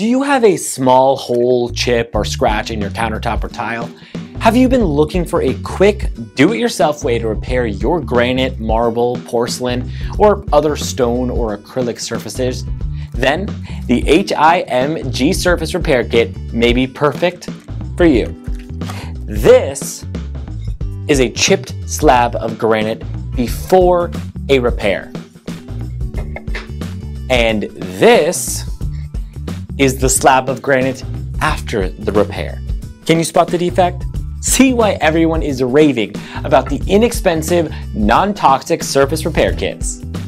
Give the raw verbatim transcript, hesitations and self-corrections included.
Do you have a small hole, chip, or scratch in your countertop or tile? Have you been looking for a quick, do-it-yourself way to repair your granite, marble, porcelain, or other stone or acrylic surfaces? Then the H I M G Surface Repair Kit may be perfect for you. This is a chipped slab of granite before a repair. And this is the slab of granite after the repair. Can you spot the defect? See why everyone is raving about the inexpensive, non-toxic surface repair kits.